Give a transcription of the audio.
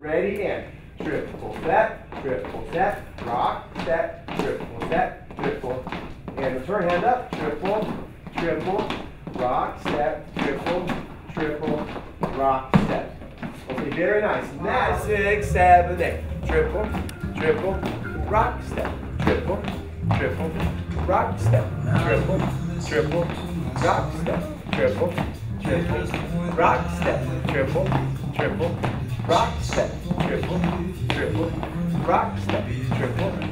Ready, and triple step, rock, step, triple, and turn hand up, triple, rock, step, triple, rock, step. Okay, very nice. Now 6, 7, 8, triple, rock, step, triple, rock, step, triple, rock, step, triple, rock, step, triple, rock, step, triple, rock, step, triple,